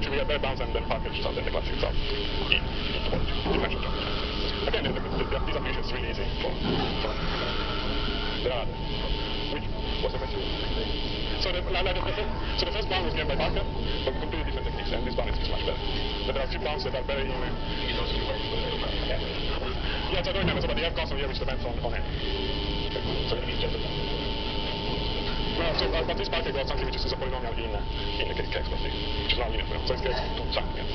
essentially we have bare bounds and then package result and the class itself in topology, differential geometry. Again, these applications really easy for there are others. Which was the question? So the first bound was given by Parker, but with completely different techniques, and this bound is much better. But there are a few bounds that are very yeah, so I don't remember, but they have constant here which depends on n. So it means just no, so but this Parker got something which is a polynomial in the k expressly, which is not linear, so it's k to something.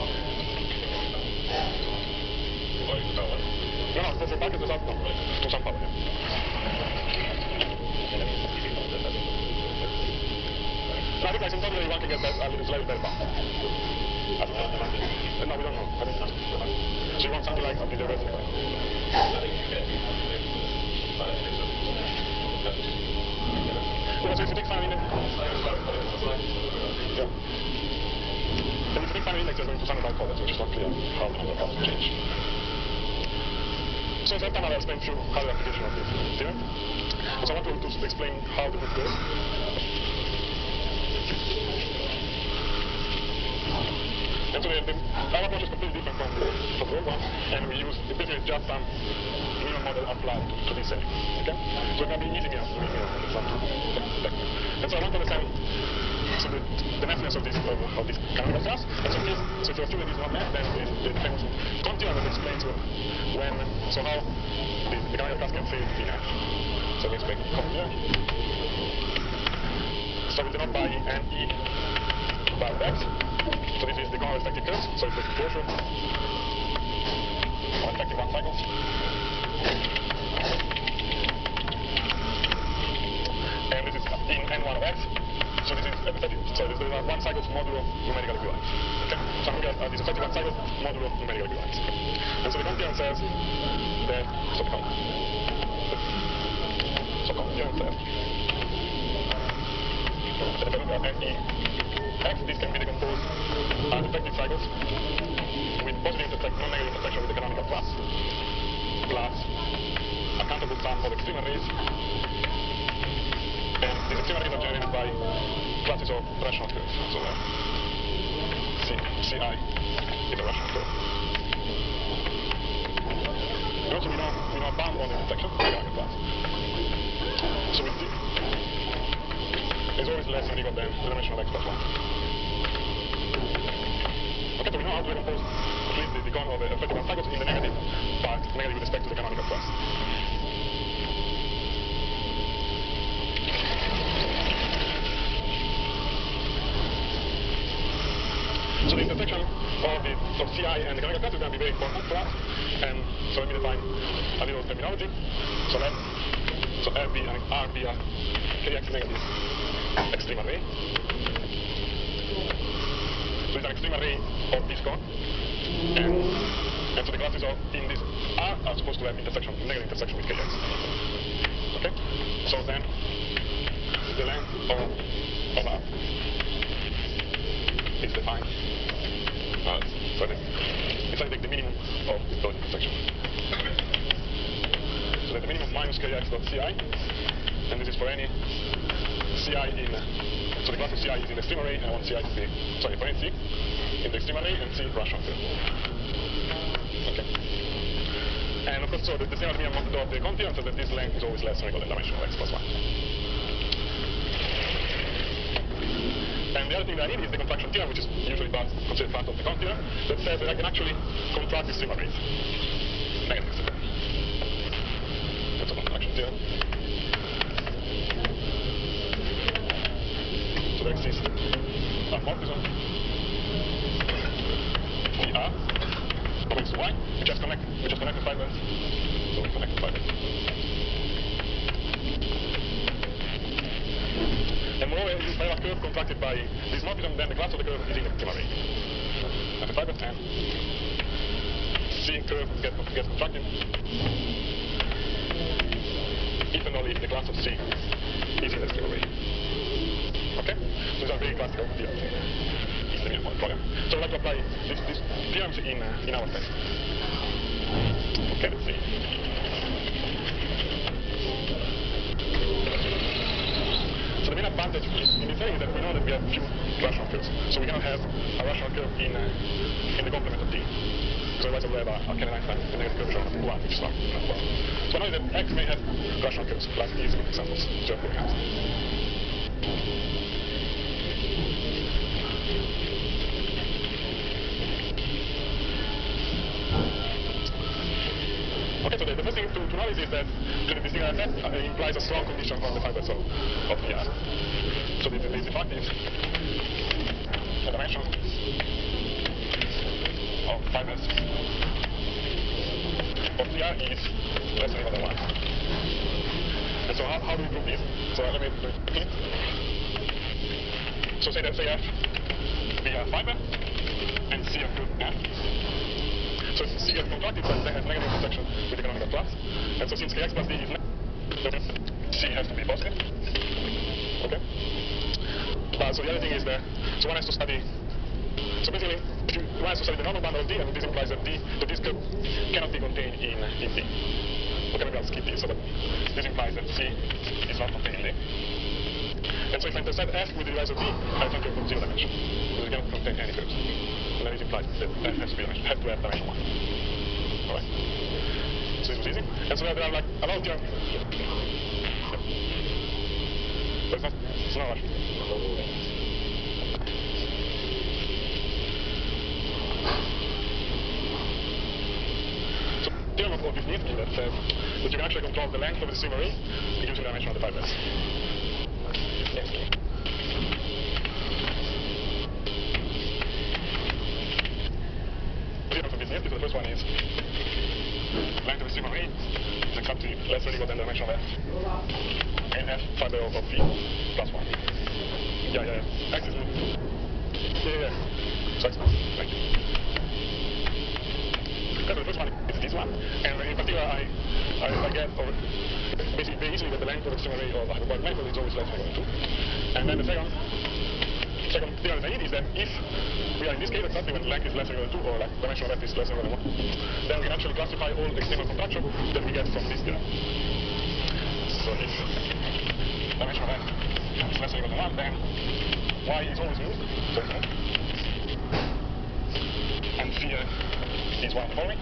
No, for Parker's result, no, to some power, yeah. No, I think asymptotically one can get a little slightly better bound. No, we don't know. I don't know. So you want something like the reverse effect? Well, so if you take final index, yeah. And if you take final index, you're going to standard bipolar, which is not clear how the number of parts will change. So that time I'll explain to you how the application of this theorem. So I want to explain how the proof goes. And so our approach is completely different from the old one, and we use basically just some neural model applied to this setting. Okay? So it's going to be easy here. And so I want to understand so the messiness of this canonical class. And so if your student is not met, then the famous continuum that explains when how the canonical class can fit in F. So we explain continuum. So we denote by an E bar of X. So this is the Conrad effective curve, so it's the closure of effective one cycles. And this is in N1 of X. So this is effective, so this is one cycle's modulo numerical equivalence. Okay? So I'm looking at this effective one cycle modulo numerical equivalence. And so the continuum says that continuum says that if I look at NE X, this can be decomposed as effective cycles with positive non-negative intersection with the canonical class, plus a countable sum of extreme arrays, and these extreme arrays are generated by classes of rational curves. So Ci is a rational curve. And also we know a bound on the intersection of the canonical class. So with D is always less than or equal than the dimension of X plus 1. Okay, so we know how to decompose completely the con of the effective one cycles in the negative part, negative with respect to the canonical class. So the intersection of Ci and the canonical class is going to be very important for us. And so let me define a little terminology. So RB and RB are Kx negative extreme array. So it's an extreme array of this cone, and so the classes of in this R are supposed to have intersection, negative intersection with Kx. Okay? So then the length of R is defined as it's like the minimum of those intersections. So that the minimum minus Kx dot Ci, and this is for any Ci in so the class of Ci is in the extreme array, and I want Ci to be, sorry, for any C in the extreme array and C rational curve. Okay. And of course, so the same minimum of the continuum says that this length is always less than or equal than dimension of X plus 1. And the other thing that I need is the contraction theorem, which is usually considered part of the continuum, that says that I can actually contract extreme arrays. Negative extreme array. That's a contraction theorem. So there exists a morphism dr of X to Y, which has connected fibers. So we connect the fibers. And moreover, this spiral curve contracted by this morphism, then the class of the curve is in the extreme array. And the fibers and C curve gets contracted if and only if the class of C is in the extreme array. Okay? So these are very classical theorems in the minimum program. So I'd like to apply these theorems in our test. Okay, let's see. So the main advantage in this area is that we know that we have few rational curves. So we cannot have a rational curve in the complement of D. Because otherwise I will have a Cannon-Einstein negative curvature of 1, which is not well. So now that X may have rational curves, like these examples which are putting out. Okay, so the first thing to notice is that the singular set implies a strong condition on the fibers of VR. So the fact is the dimension of fibers of VR is less than equal than 1. And so how do we prove this? So let me do it quickly. So say that F be a fiber and C a good F. So C gets contracted, but that has negative intersection with the canonical class. And so since Kx plus D is negative, C has to be positive. Okay? So the other thing is that, so one has to study, so basically, one has to study the normal bundle of D, and this implies that this curve cannot be contained in D. Okay, maybe I'll skip this, so that this implies that C is not contained in D. And so if I intersect F with the divisor D, I have a curve of 0 dimension, because it cannot contain any curves. And then it implies that F has to have dimension 1. Alright? So this was easy. And so there are like a lot of theorems. But it's not rational. So theorem of Wisniewski that says that you can actually control the length of the sigma ray and gives you the dimension of the fibers. So the first one is length of the sigma ray is exactly less or equal than the dimension of F and F fiber of V plus 1. Yeah. X is yeah. So X plus. Thank you. Okay, the first one is this one, and in particular I get basically very easily that the length of the sigma ray of a hyperbolic manifold is always less than or equal to 2. And then the second theorem that I need is that if we are in this case exactly when length is less than or equal to 2, or like dimension of F is less than or equal to 1, then we can actually classify all external contraction that we get from this theorem. So if dimension of F is less than or equal to 1, then Y is always moved, so it's moved. And phi is one of the following.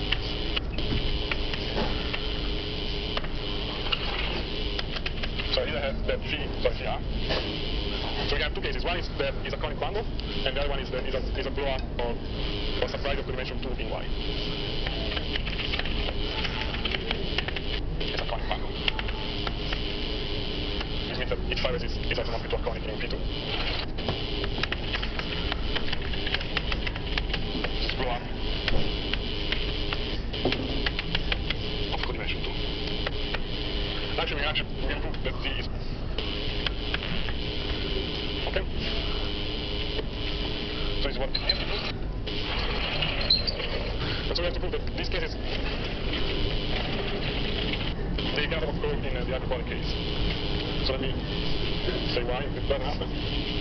So I either have that phi R. So we have two cases. One is that is a conic bundle, and the other one is a blow-up or surprise of dimension 2 in Y. It's a conic bundle. This means that each fiber is isomorphic to a conic in P2. This blow-up of codimension 2. Actually, we can prove that Z is okay. So this is what we have to do. And so we have to prove that these cases they cannot occur in the hyperbolic case. So let me say why it doesn't happen.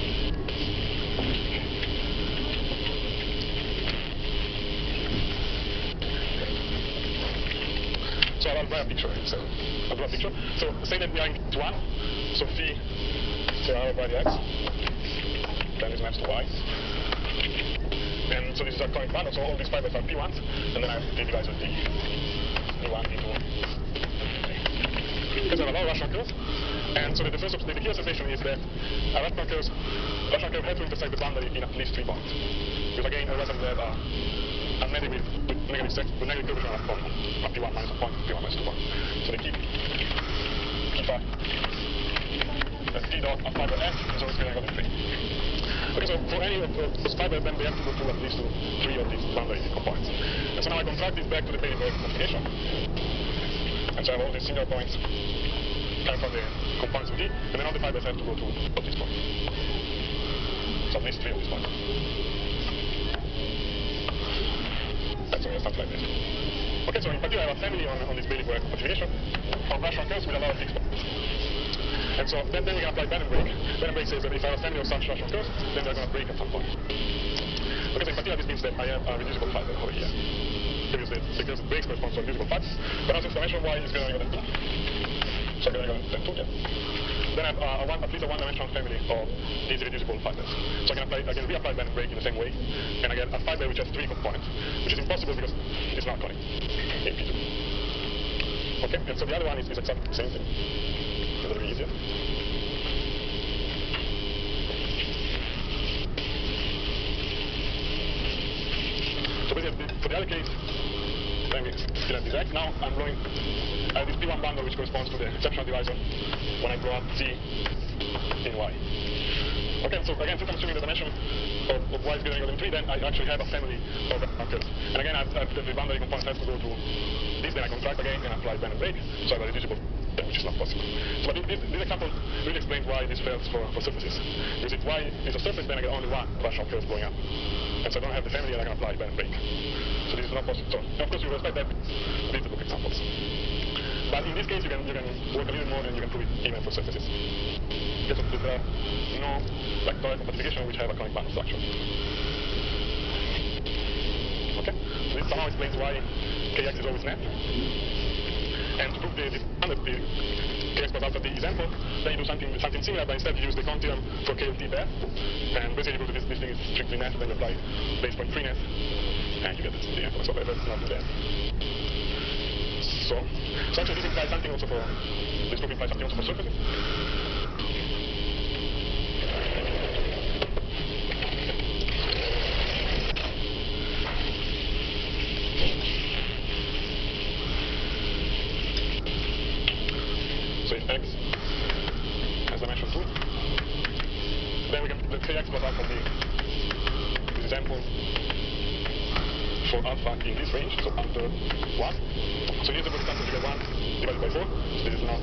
So I'll draw a picture. So say that we are in P1, so phi, so I will write the X, then this maps to Y. And so this is a conic bundle, so all these fibers are P1s, and then I have the divisor D. D1, D2. Because I have a lot of rational curves, and so the key observation is that a rational curve has to intersect the boundary in at least 3 points. Because again, otherwise I will have a negative curvature of a P1 minus a point, P1 minus 2 points. So the key fact that D dot of fiber F is always greater than 3. Okay, so for any of those fibers, then they have to go through at least 3 of these boundary components. And so now I contract this back to the Bailey-Burke configuration. And so I have all these single points coming from the components of D, and then all the fibers have to go to these points. So at least 3 of these points. That's something like this. Okay, so in particular I have a family on this Bailey-Burke configuration of rational curves with a lot of fixed points. And so then we can apply Baden-Break. Baden-Break says that if I have a family of such rational curves, then they're going to break at some point. Okay, so in particular this means that I have a reducible fiber over here. Because the curve that breaks corresponds to a reducible fiber. But now since dimension Y is greater than 2, so greater than 2, yeah. then I have at least a one-dimensional family of easy reducible fibers. So I can reapply bend and break in the same way, and I get a fiber which has 3 components, which is impossible because it's not conic in P2. Okay, and so the other one is exactly the same thing. It's a little bit easier. So basically, for the other case, let me still have this X. Now I'm blowing this P1 bundle, which corresponds to the exceptional divisor when I blow up Z in Y. Okay, so again, since I'm assuming the dimension of Y is greater than 3, then I actually have a family of curves. And again, the boundary component has to go to this, then I contract again and apply bend and break, so I have a reducible, which is not possible. So but this example really explains why this fails for surfaces. Because if Y is a surface, then I get only one rational curve blowing up. And so I don't have the family and I can apply bend and break. So this is not possible. So, of course, you will expect that with the book examples. But in this case, you can work a little more and you can prove it even for surfaces. Because there are no vectorial compactification which have a conic bundle structure. Okay? So this somehow explains why Kx is always net. And to prove the Kx plus alpha d is ample, then you do something similar, but instead you use the continuum for KLT pair. And basically, because this thing is strictly net, then you apply base point freeness, and you get the ample. So let's not do that. So actually this implies something also for, this group implies something also for surfaces. So if X has dimension 2, then we can, let's say X plus alpha D is example for alpha in this range, so under 1. So here's the book example, you get 1 divided by 4, so this is not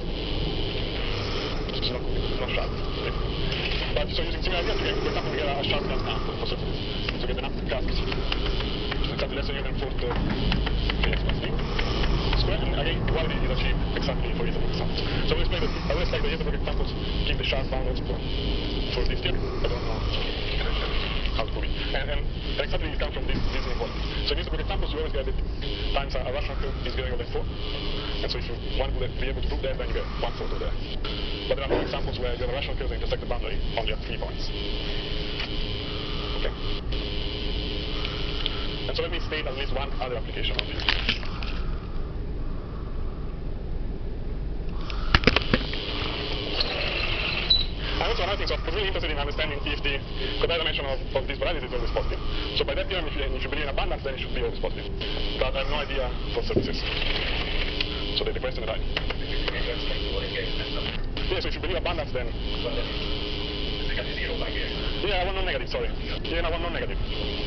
sharp. Okay. But so using similar ideas, for example, we get a sharp enough amp for surfaces. So get an amp cast, which is exactly less than you can put Kx plus D square, and again, equality is achieved exactly for each of the examples. So I will expect the Hilbert examples keep the sharp bound also for this theory. I don't know how to prove it. And exactly it comes from this inequality. So in Hilbert examples, you always get that times a rational curve is greater than 4. And so if you want to be able to prove that, then you get 1/4 of that. But there are no examples where you have a rational curve that intersect the boundary only at 3 points. Okay. And so let me state at least one other application of this. And also another thing, so I was really interested in understanding if the codal dimension of this variety is always positive. So by that theorem, if you believe in abundance, then it should be always positive. But I have no idea for surfaces. So the question that yeah, so if you believe abundance, then yeah, I want non-negative, sorry. Yeah, I want non-negative.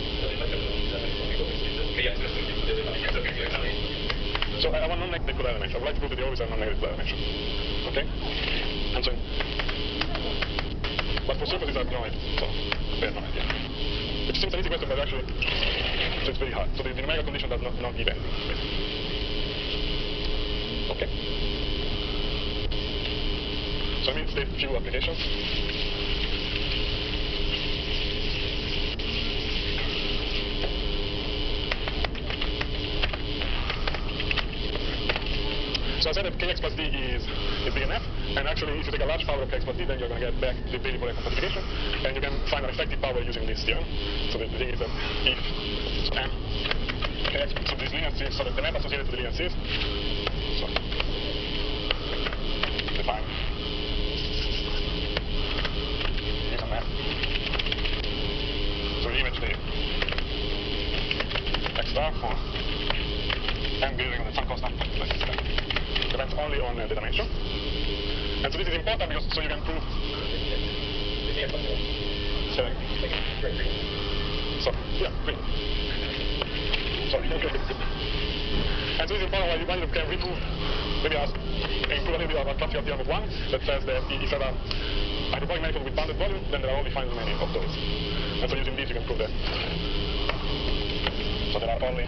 So I want non-negative codal dimension. I would like to prove that they always have non-negative codal dimension. Okay? And so but for surfaces, I have no idea. So I have no idea. It seems an easy question, but actually, so it's very hard. So the numerical condition does not give anything. Okay. So let me state a few applications. So I said that Kx plus D is big enough, and actually if you take a large power of Kx plus D, then you're going to get back the variable compactification, and you can find an effective power using this theorem. So the thing is that if so M Kx, so this linear series, so the map associated to the linear series, so define is a map. So we image the X star for M greater than some constant like this. Depends only on the dimension. And so this is important because so you can prove. So yeah, great. Sorry. And so this is important why you can reprove, maybe improve a little bit of a classical theorem of 1 that says that if you have a hyperbolic manifold with bounded volume, then there are only finite many of those. And so using this you can prove that. So there are only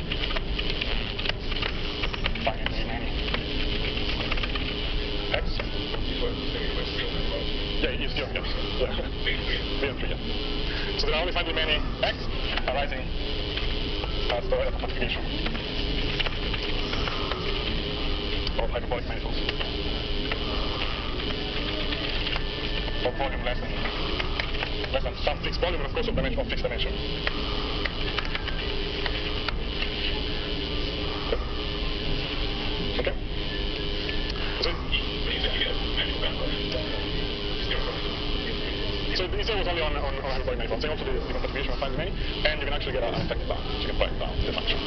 finitely many X. Yeah, it's theorem, yes. Yeah. So there are only finitely many X arising as toroidal compactification of hyperbolic manifolds. of volume less than some fixed volume, and of course of fixed dimension. Okay? So the zero was only on hyperbolic manifolds. And also the compactification of finely many, and you can actually get an effective bound. So you can write down the function.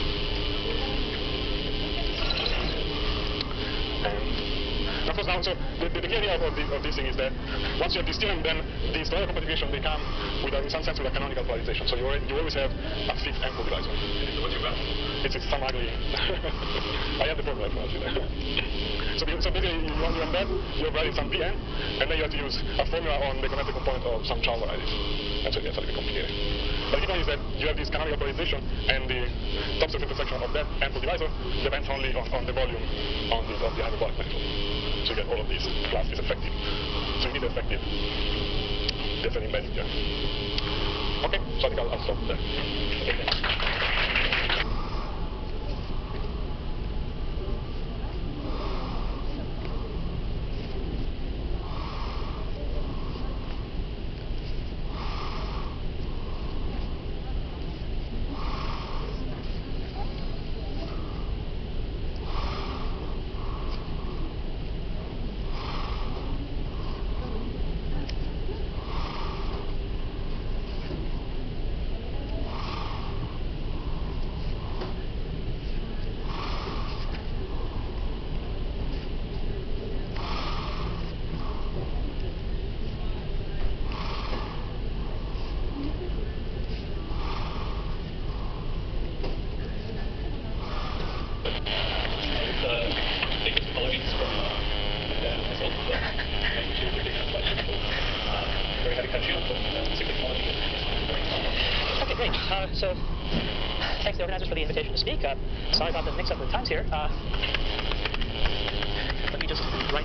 And of course now, so the key idea of this thing is that once you have this theorem, then these Taylor compactification, they come with in some sense with a canonical polarization. So you always have a fixed ample divisor. What you got? It's some ugly. I have the formula for it. So basically, you embed, you write some Pn, and then you have to use a formula on the connected component of some Chow varieties. That's a little bit complicated. But the key point is that you have this canonical polarization, and the top surface intersection of that ample divisor depends only on the volume of the hyperbolic manifold. So you get all of these plus this effective. So you need the effective. That's an embedding there. Okay, so I think I'll stop there. So, thanks to the organizers for the invitation to speak. Sorry about the mix-up with times here. Let me just write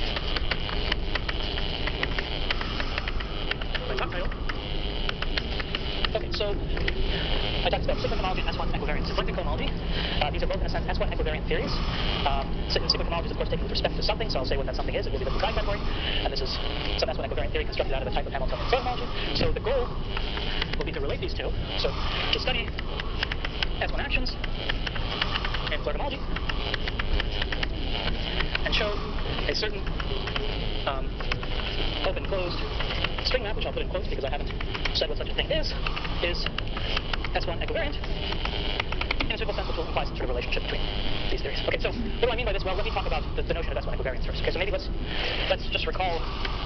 my talk title. Okay, so I talked about sigma homology and S1 equivariant symplectic cohomology. These are both, in a sense, S1 equivariant theories. Sigma homology is, of course, taken with respect to something, so I'll say what that something is. It will be the design category, and this is some S1 equivariant theory constructed out of the type of Hamiltonian flow homology. So the goal will be to relate these two. So to study S1 actions in Floer homology and show a certain open-closed string map, which I'll put in quotes because I haven't said what such a thing is S1 equivariant in a simple sense, which will imply some sort of relationship between these theories. Okay, so what do I mean by this? Well, let me talk about the notion of S1 equivariance first. Okay, so maybe let's just recall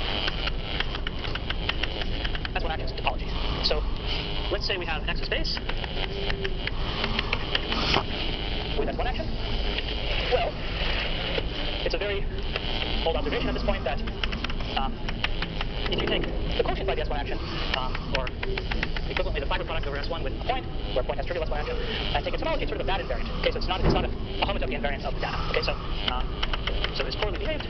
S1 actions in topology. So let's say we have X space with S1 action. Well, it's a very old observation at this point that if you take the quotient by the S1 action, or equivalently the fiber product over S1 with a point, where a point has trivial S1 action, and take its homology, it's sort of a bad invariant. Okay, so it's not a homotopy invariant of the data. Okay, so it's poorly behaved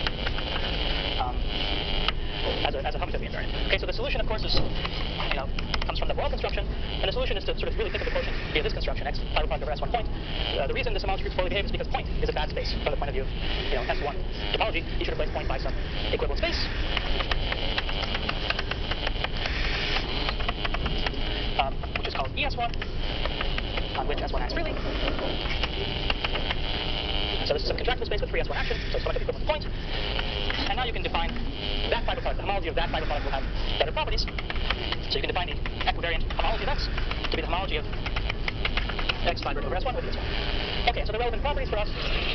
as a homotopy invariant. Okay, so the solution, of course, is comes from the Borel construction, and the solution is to sort of really think of the quotient via this construction, X fiber product over S1 point. The reason this homology group poorly behaves is because point is a bad space from the point of view of S1 topology. You should replace point by some equivalent space. Which is called ES1, on which S1 acts freely. So this is a contractible space with free S1 action, so it's homotopy equivalent to point. And now you can define that fiber product. The homology of that fiber product will have better properties. So you can define the equivariant homology of X to be the homology of X fibered over S1 with ES1. Okay, so the relevant properties for us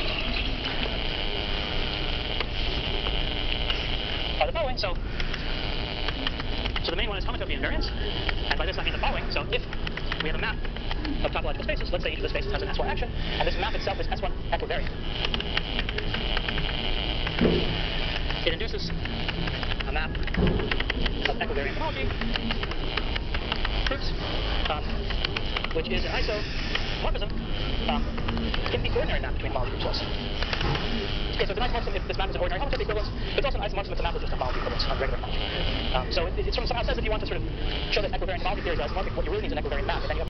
are the following. So the main one is homotopy invariance, and by this I mean the following. So if we have a map of topological spaces, let's say each of the spaces has an S1 action, and this map itself is S1 equivariant. It induces a map of equivariant homology proofs, which is an isomorphism in the ordinary map between homology groups also. Okay, so it's an isomorphism if this map is an ordinary homotopy equivalence. It's also an isomorphism if the map is just a homology equivalence on regular homology. So it's from somehow says if you want to sort of show that equivariant homology theory is isomorphic, what you really need is an equivariant map, and then you have